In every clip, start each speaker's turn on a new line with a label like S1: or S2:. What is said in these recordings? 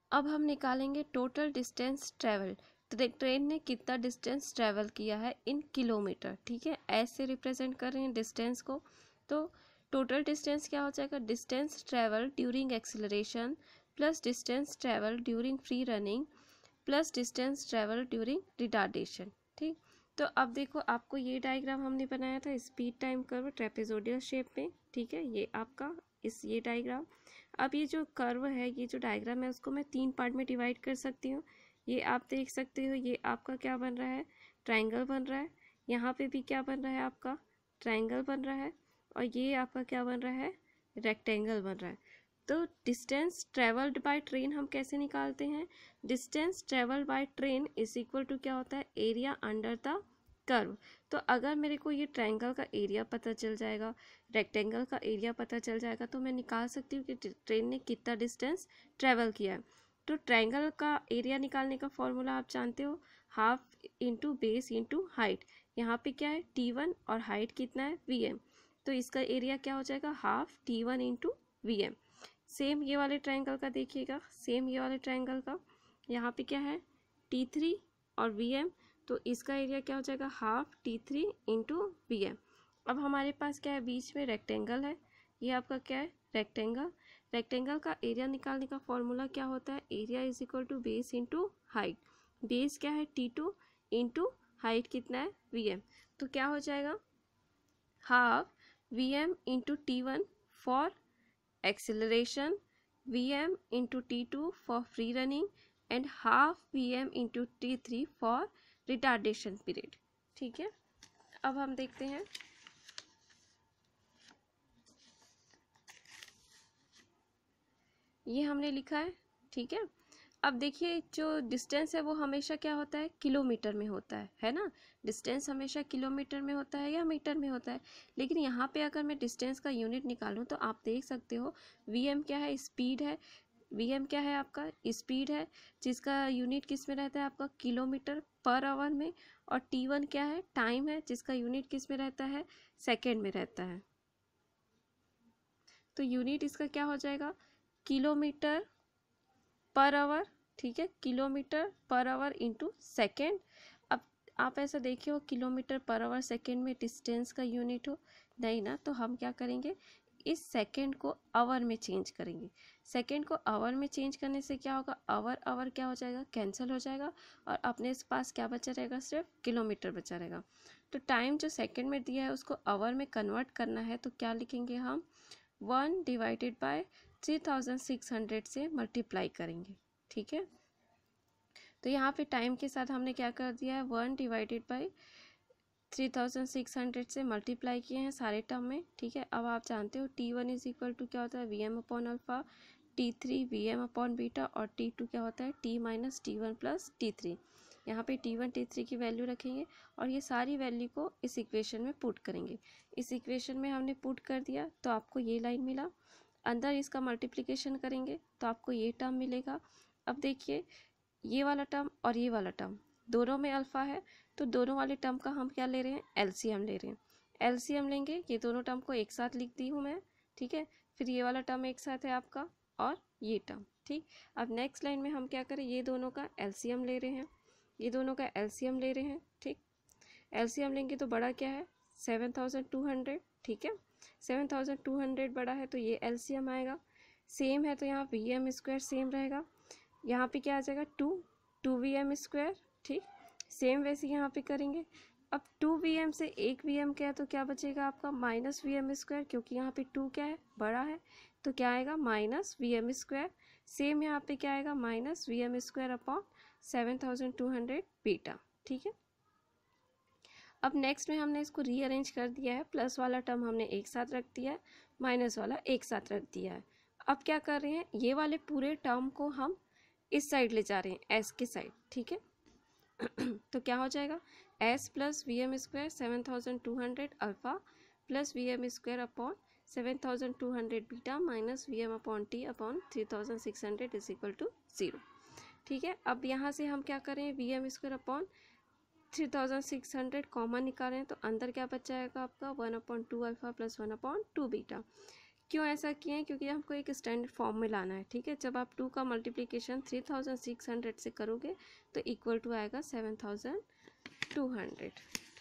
S1: अब हम निकालेंगे टोटल डिस्टेंस ट्रेवल। ट्रेन ने कितना डिस्टेंस ट्रेवल किया है इन किलोमीटर, ठीक है, ऐसे रिप्रेजेंट कर रहे हैं डिस्टेंस को। तो टोटल डिस्टेंस क्या हो जाएगा, distance travel during acceleration plus distance travel during free running plus distance travel during retardation. ठीक, तो अब देखो आपको ये डायग्राम हमने बनाया था speed time curve trapezoidal shape में, ठीक है, ये आपका ये डायग्राम। अब ये जो कर्व है, ये जो डायग्राम है, उसको मैं 3 पार्ट में डिवाइड कर सकती हूँ। ये आप देख सकते हो, ये आपका क्या बन रहा है, ट्रायंगल बन रहा है। यहाँ पे भी क्या बन रहा है आपका, ट्रायंगल बन रहा है। और ये आपका क्या बन रहा है, रेक्टेंगल बन रहा है। तो डिस्टेंस ट्रेवल्ड बाय ट्रेन हम कैसे निकालते हैं, distance travelled by train is equal to क्या होता है, एरिया अंडर द कर्व। तो अगर मेरे को ये ट्रायंगल का एरिया पता चल जाएगा, रेक्टेंगल का एरिया पता चल जाएगा, तो मैं निकाल सकती हूँ कि ट्रेन ने कितना डिस्टेंस ट्रेवल किया है। तो ट्रायंगल का एरिया निकालने का फॉर्मूला आप जानते हो, half into base into height. यहाँ पे क्या है T1 और हाइट कितना है VM, तो इसका एरिया क्या हो जाएगा, half T1 into VM। Same ये वाले ट्रायंगल का देखिएगा, सेम ये वाले ट्रायंगल का यहाँ पे क्या है T3 और VM, तो इसका एरिया क्या हो जाएगा, हाफ T3 इंटू VM। अब हमारे पास क्या है, बीच में रेक्टेंगल है, ये आपका क्या है, रेक्टेंगल। रेक्टेंगल का एरिया निकालने का फॉर्मूला क्या होता है, area is equal to base into height. Base क्या है T2 इंटू हाइट कितना है VM, तो क्या हो जाएगा, half VM into T1 for acceleration, Vm into T2 for free running and half Vm into T3 for retardation period। ठीक है, अब हम देखते हैं, ये हमने लिखा है, ठीक है। अब देखिए जो डिस्टेंस है वो हमेशा क्या होता है, किलोमीटर में होता है ना, डिस्टेंस हमेशा किलोमीटर में होता है या मीटर में होता है। लेकिन यहाँ पे अगर मैं डिस्टेंस का यूनिट निकालूँ तो आप देख सकते हो Vm क्या है, स्पीड है। Vm क्या है आपका, स्पीड है, जिसका यूनिट किस में रहता है आपका, किलोमीटर पर आवर में। और T1 क्या है, टाइम है, जिसका यूनिट किस में रहता है, सेकेंड में रहता है। तो यूनिट इसका क्या हो जाएगा, किलोमीटर पर आवर, ठीक है, kilometre per our into second. अब आप ऐसा देखिए हो किलोमीटर पर आवर सेकेंड में डिस्टेंस का यूनिट हो, नहीं ना, तो हम क्या करेंगे, इस सेकेंड को आवर में चेंज करेंगे। सेकेंड को आवर में चेंज करने से क्या होगा, आवर आवर क्या हो जाएगा, कैंसिल हो जाएगा, और अपने पास क्या बचा रहेगा, सिर्फ किलोमीटर बचा रहेगा। तो टाइम जो सेकेंड में दिया है उसको आवर में कन्वर्ट करना है, तो क्या लिखेंगे हम, 1 डिवाइडेड बाय 3600 से मल्टीप्लाई करेंगे, ठीक है। तो यहाँ पे टाइम के साथ हमने क्या कर दिया है, 1 डिवाइडेड बाई 3600 से मल्टीप्लाई किए हैं सारे टर्म में, ठीक है। अब आप जानते हो T1 इज इक्वल टू क्या होता है, Vm upon alpha, T3 Vm upon beta, और T2 क्या होता है, T minus T1 plus T3। यहाँ पे T1 T3 की वैल्यू रखेंगे और ये सारी वैल्यू को इस इक्वेशन में पुट करेंगे। इस इक्वेशन में हमने पुट कर दिया तो आपको ये लाइन मिला, अंदर इसका मल्टीप्लिकेशन करेंगे तो आपको ये टर्म मिलेगा। अब देखिए ये वाला टर्म और ये वाला टर्म दोनों में अल्फा है, तो दोनों वाले टर्म का हम क्या ले रहे हैं, एलसीएम ले रहे हैं। एलसीएम लेंगे, ये दोनों टर्म को एक साथ लिख दी हूँ मैं, ठीक है। फिर ये वाला टर्म एक साथ है आपका और ये टर्म, ठीक। अब नेक्स्ट लाइन में हम क्या करें, ये दोनों का एलसीएम ले रहे हैं, ये दोनों का एलसीएम ले रहे हैं, ठीक। एलसीएम लेंगे तो बड़ा क्या है, 7200, ठीक है। 7200 बड़ा है तो ये एलसीएम आएगा। सेम है तो यहाँ Vm स्क्वायर सेम रहेगा, यहाँ पे क्या आ जाएगा, 2 Vm स्क्वायर, ठीक। सेम वैसे यहाँ पे करेंगे। अब 2 Vm से 1 Vm क्या है, तो क्या बचेगा आपका, माइनस Vm स्क्वायर, क्योंकि यहाँ पे 2 क्या है, बड़ा है, तो क्या आएगा, माइनस Vm स्क्वायर। सेम यहाँ पे क्या आएगा, minus Vm square upon 7200 beta, ठीक है। अब नेक्स्ट में हमने इसको रीअरेंज कर दिया है, प्लस वाला टर्म हमने एक साथ रख दिया है, माइनस वाला एक साथ रख दिया है। अब क्या कर रहे हैं, ये वाले पूरे टर्म को हम इस साइड ले जा रहे हैं, एस के साइड, ठीक है। तो क्या हो जाएगा, S plus Vm square 7200 alpha plus Vm square upon 7200 beta minus Vm upon T upon 3600 is equal to 0, ठीक है। अब यहाँ से हम क्या करें, Vm स्क्वायर अपॉन 3600 कॉमन निकालें तो अंदर क्या बच जाएगा आपका, 1/2 अल्फा प्लस 1/2 बीटा। क्यों ऐसा किए हैं? क्योंकि हमको एक स्टैंडर्ड फॉर्म में लाना है, ठीक है। जब आप 2 का मल्टीप्लिकेशन 3600 से करोगे तो इक्वल टू आएगा 7200।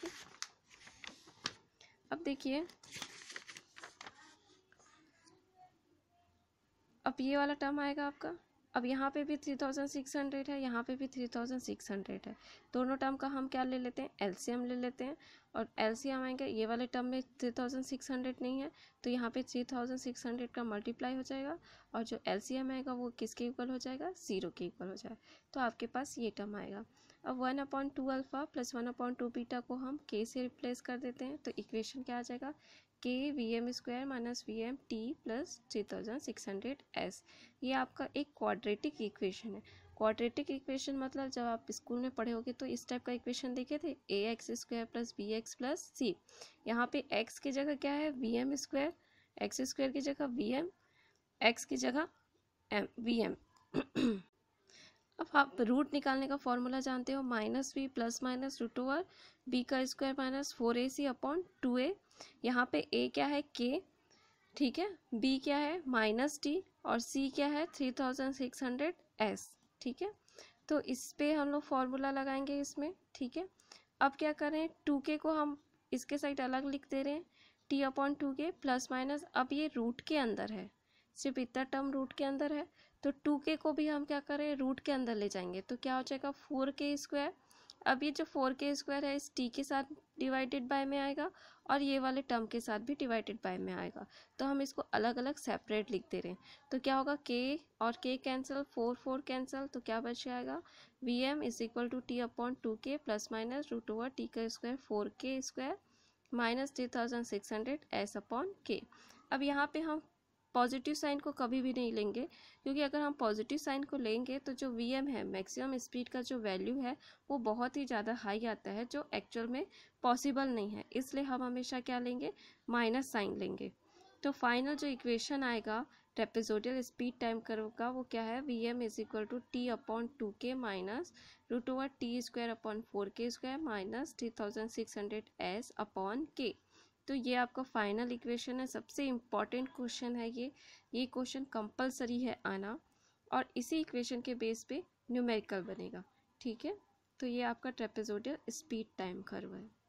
S1: अब देखिए, अब ये वाला टर्म आएगा आपका। अब यहाँ पे भी 3600 है, यहाँ पे भी 3600 है। दोनों टर्म का हम क्या ले लेते हैं? एलसीएम ले लेते हैं। और एलसीएम आएंगे, ये वाले टर्म में 3600 नहीं है तो यहाँ पे 3600 का मल्टीप्लाई हो जाएगा, और जो एलसीएम आएगा वो किसके इक्वल हो जाएगा? 0 के इक्वल हो जाएगा। तो आपके पास ये टर्म आएगा। अब 1/2 अल्फा प्लस 1/2 बीटा को हम के से रिप्लेस कर देते हैं, तो इक्वेशन क्या आ जाएगा? K V M square minus V M T plus 3600 S. ये आपका एक क्वाड्रेटिक इक्वेशन है। क्वाड्रेटिक इक्वेशन मतलब जब आप स्कूल में पढ़े होगे तो इस टाइप का इक्वेशन देखे थे, A X square plus B X plus C. यहाँ पे एक्स की जगह क्या है? V M square, X square की जगह वी एम, एक्स की जगह एम वी एम। अब आप रूट निकालने का फॉर्मूला जानते हो, minus V plus minus root over B का square minus 4ac upon 2a। यहाँ पे a क्या है? k, ठीक है। b क्या है? माइनस टी, और c क्या है? 3600s, ठीक है। तो इस पे हम लोग फॉर्मूला लगाएंगे इसमें, ठीक है। अब क्या करें? 2k को हम इसके साइड अलग लिख दे रहे हैं, t upon 2k plus minus, अब ये रूट के अंदर है, सिर्फ इतना टर्म रूट के अंदर है, तो 2k को भी हम क्या करें? रूट के अंदर ले जाएंगे, तो क्या हो जाएगा? 4k square. अब ये जो 4k स्क्वायर है इस t के साथ डिवाइडेड बाय में आएगा, और ये वाले टर्म के साथ भी डिवाइडेड बाय में आएगा, तो हम इसको अलग अलग सेपरेट लिख दे रहे हैं। तो क्या होगा? k और k कैंसिल, 4 कैंसिल, तो क्या बच जाएगा? V M is equal to T upon 2k plus minus root over T का square 4k square minus 3600 S upon K. अब यहाँ पे हम पॉजिटिव साइन को कभी भी नहीं लेंगे, क्योंकि अगर हम पॉजिटिव साइन को लेंगे तो जो वी एम है, मैक्सिमम स्पीड का जो वैल्यू है वो बहुत ही ज़्यादा हाई आता है, जो एक्चुअल में पॉसिबल नहीं है। इसलिए हम हमेशा क्या लेंगे? माइनस साइन लेंगे। तो फाइनल जो इक्वेशन आएगा ट्रेपेजोइडल स्पीड टाइम कर्व का, वो क्या है? V M is equal to T upon 2k minus root over T square upon 4k square minus 3600 S upon K. तो ये आपका फाइनल इक्वेशन है। सबसे इम्पॉर्टेंट क्वेश्चन है ये क्वेश्चन कंपलसरी है आना, और इसी इक्वेशन के बेस पे न्यूमेरिकल बनेगा, ठीक है। तो ये आपका ट्रेपेजोइडल स्पीड टाइम कर्व है।